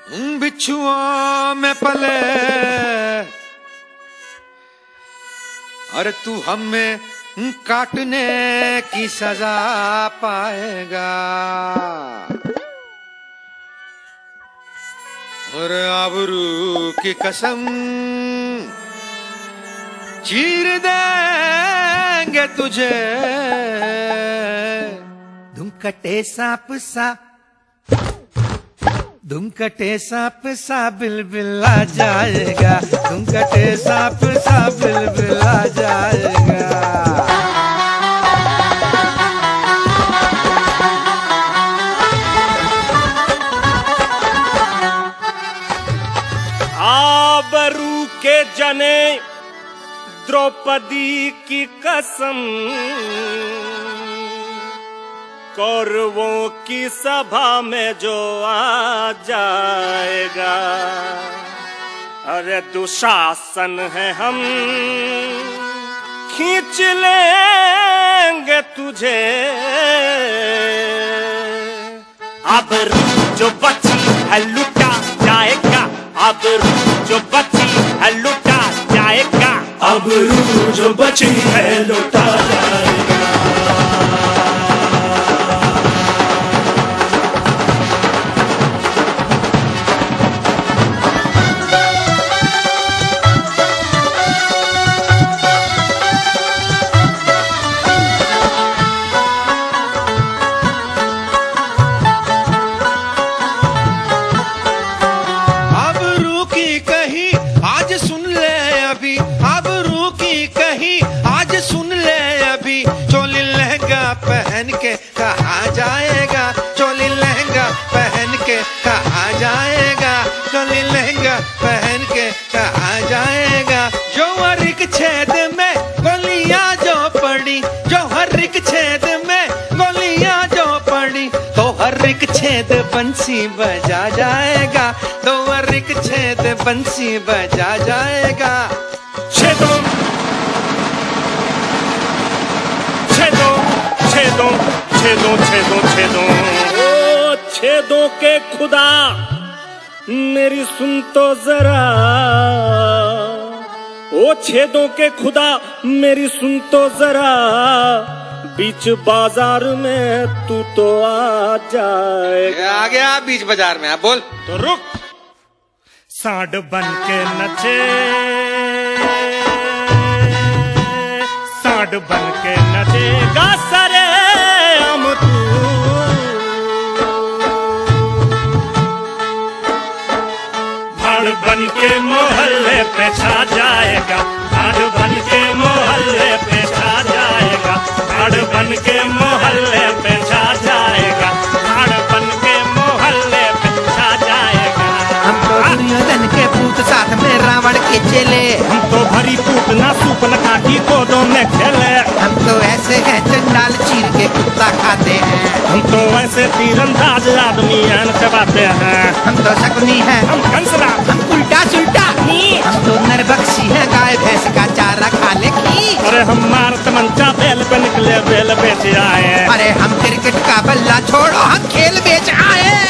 बिच्छुओं में पले, अरे तू हमें काटने की सजा पाएगा। और आबरू की कसम चीर देंगे तुझे। धुम कटे सांप सा, धुम कटे सांप सा बिलबिल आ जाएगा। धुम कटे सांप सा बिलबिल आ जाएगा। आबरू के जने द्रौपदी की कसम, कौरवों की सभा में जो आ जाएगा। अरे दुशासन है हम खींच लेंगे तुझे। आबरू जो बची है लुटा जाएगा। आबरू जो बची है लुटा जाएगा। आबरू जो बची है लुटा जाएगा। पहन के कहा जाएगा। चोली लहंगा पहन के कहा जाएगा। चोली लहंगा पहन के कहा जाएगा। जो हर एक छेद में गोलियां जो पड़ी, जो हर एक छेद में गोलियां जो पड़ी, तो हर एक छेद बंसी बजा जाएगा। तो हर एक छेद बंसी बजा जाएगा। छेदों छेदों छेदों छेदों छेदों छेदों ओ छेदों के खुदा मेरी सुन तो जरा। ओ छेदों के खुदा मेरी सुन तो जरा। बीच बाजार में तू तो आ जाए। आ गया बीच बाजार में। आप बोल तो रुक। सांड बन के नचे, सांड बन के नचेगा सरे हम तू। भाड़ बन के मोहल्ले पे छा जाएगा। भाड़ बन के मोहल्ले पे छा जाएगा। भाड़ बन के मोहल्ले पे छा जाएगा। भाड़ बन के मोहल्ले पे छा जाएगा। हम तो दुर्योधन के पूत साथ में रावण के चेले। हम तो भरी पूतना सूप न काटी कोदों में खेले। हम तो ऐसे हैं चंडाल चीर के कुत्ता खाते हैं। हम तो ऐसे तीरंदाज आदमी चबाते हैं। हम तो शकुनी हैं। हम कंसरा। हम उल्टा सुल्टा। हम तो नरबक्षी हैं, गाय भैंस का चारा खा ले की। अरे हम मारत मंचा बेल पे निकले बेल बेच आए। अरे हम क्रिकेट का बल्ला छोड़ो हम खेल बेच आए।